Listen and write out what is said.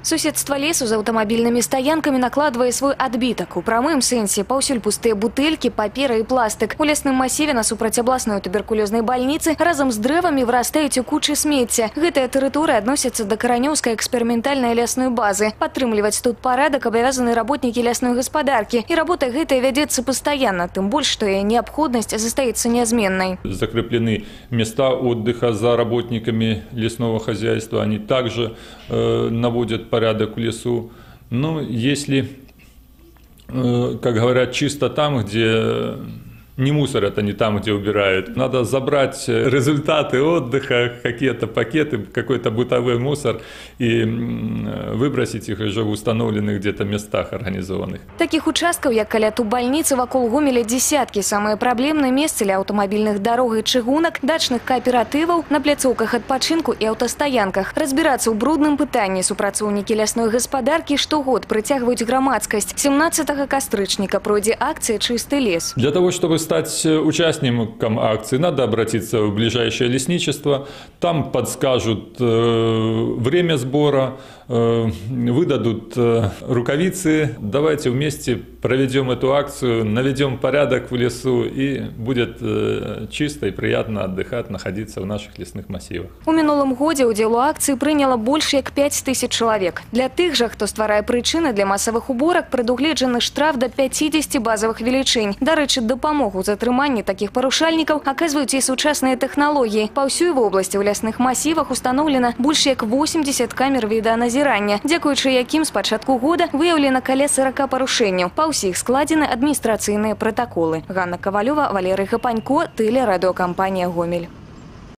Суседство лесу за аўтамабільнымі стаянкамі накладвае свой адбітак. У прамым сэнсе паўсюль пустыя бутэлькі, папера і пластык. У лясным масіве насупраць абласной туберкулёзнай бальніцы разам з дрэвамі вырастаюць у кучы смецця. Гэтая тэрыторыя адносіцца да каранёўскай эксперыментальнай лясной базы. Падтрымліваць тут парадак абавязаны работнікі лясной гаспадаркі. І работа гэтая вядзецца пастаянна, тым больш, што яе неабходнасць застаецца нязменнай. Закреплены места отдыха за работниками лесного хозяйства. Они также наводят порядок в лесу. Но если, как говорят, чисто там, где не мусорят, а не там, где убирают. Надо забрать результаты отдыха, какие-то пакеты, какой-то бытовой мусор и выбросить их уже в установленных где-то местах организованных. Таких участков, як каля тубальницы, вакол Гомеля десятки. Самые проблемные места для автомобильных дорог и чыгунок, дачных кооперативов, на пляцоўках адпачынку и автостоянках. Разбираться ў брудным пытанні супрацоўнікі лясной гаспадаркі штогод прыцягваюць грамадскасць. 17 кастрычніка пройдзе акция «Чистый лес». Для того, чтобы стать участником акции, надо обратиться в ближайшее лесничество. Там подскажут время сбора, выдадут рукавицы. Давайте вместе проведем эту акцию, наведем порядок в лесу, и будет чисто и приятно отдыхать, находиться в наших лесных массивах. У мінулым годзе ўдзел у акцыі прыняло больш як 5000 чалавек. Для тых жа, хто стварае прычыны для масавых уборак, прадугледжаны штраф до 50 базовых велічынь. Дарэчы, дапамогу ў затрыманні такіх парушальнікаў аказваюць і сучасныя тэхналогіі. Па ўсёй вобласці ў лясных масівах устаноўлена больш як 80 камер відэаназірання, дзякуючы якім з пачатку года выяўлена каля 40 парушэнняў. Па ўсіх складзены адміністрацыйныя пратаколы. Ганна Кавалёва, Валерый Гапанько, тэлерадыёкампанія «Гомель».